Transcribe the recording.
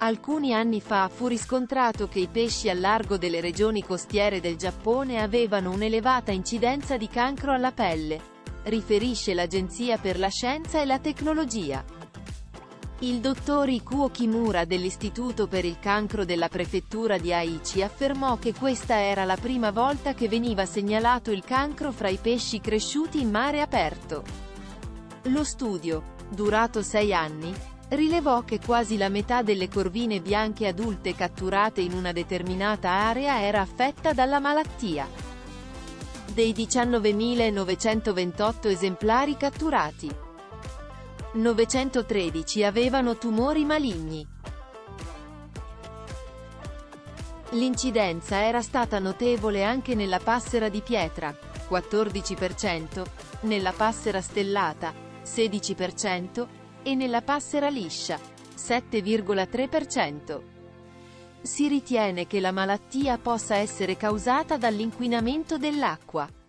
Alcuni anni fa fu riscontrato che i pesci al largo delle regioni costiere del Giappone avevano un'elevata incidenza di cancro alla pelle, riferisce l'Agenzia per la Scienza e la Tecnologia. Il dottor Ikuo Kimura dell'Istituto per il cancro della prefettura di Aichi affermò che questa era la prima volta che veniva segnalato il cancro fra i pesci cresciuti in mare aperto. Lo studio, durato 6 anni, rilevò che quasi la metà delle corvine bianche adulte catturate in una determinata area era affetta dalla malattia. Dei 19.928 esemplari catturati, 913 avevano tumori maligni. L'incidenza era stata notevole anche nella passera di pietra, 14%, nella passera stellata, 16%, e nella passera liscia, 7,3%. Si ritiene che la malattia possa essere causata dall'inquinamento dell'acqua.